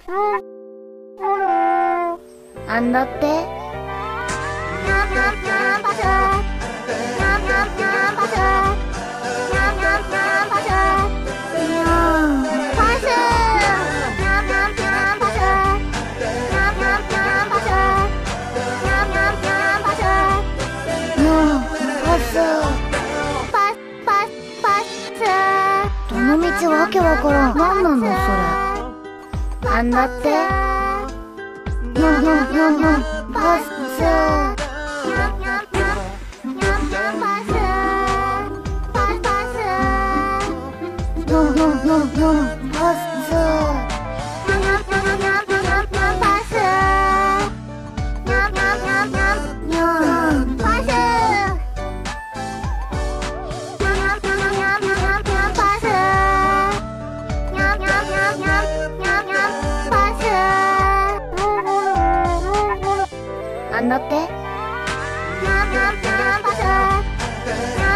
なんだって。どのみちわけわからん。なんなのそれ。なんだって。パス。なんだって。